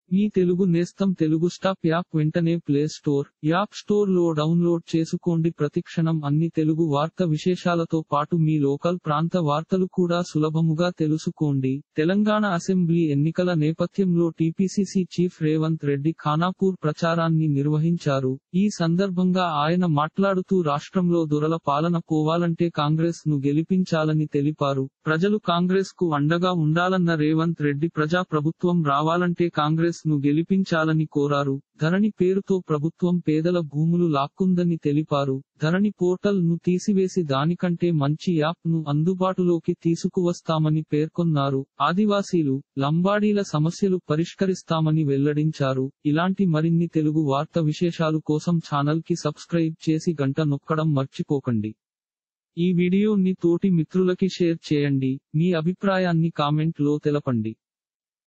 మీ తెలుగు నేస్తం Telugu stop app వెంటనే play store, app store లో డౌన్లోడ్ చేసుకోండి. ప్రతిక్షణం అన్ని తెలుగు వార్త విశేషాలతో పాటు మీ లోకల్ ప్రాంత వార్తలు కూడా సులభముగా తెలుసుకోండి. తెలంగాణ అసెంబ్లీ ఎన్నికల నేపథ్యంలో టీపీసీసీ చీఫ్ రేవంత్ రెడ్డి ఖానాపూర్ ప్రచారాన్ని నిర్వహించారు. ఈ సందర్భంగా ఆయన మాట్లాడుతూ రాష్ట్రంలో దొరల పాలన పోవాలంటే కాంగ్రెస్ ను గెలిపించాలని తెలిపారు. ప్రజలు కాంగ్రెస్ కు అండగా ఉండాలన్న రేవంత్ రెడ్డి ప్రజా ప్రభుత్వం రావాలంటే కాంగ్రెస్ ను గెలిపించాలని కోరారు. ధరణి పేరుతో ప్రభుత్వం పేదల భూములు లాక్కుందని తెలిపారు. ధరణి పోర్టల్ ను తీసివేసి దానికంటే మంచి యాప్ ను అందుబాటులోకి తీసుకువస్తామని పేర్కొన్నారు. ఆదివాసీలు, లంబాడీల సమస్యలు పరిష్కరిస్తామని వెల్లడించారు. ఇలాంటి మరిన్ని తెలుగు వార్త విశేషాలు కోసం ఛానల్ కి సబ్స్క్రైబ్ చేసి గంట నొక్కడం మర్చిపోకండి. ఈ వీడియోని తోటి మిత్రులకి షేర్ చేయండి. మీ అభిప్రాయాన్ని కామెంట్ లో తెలపండి.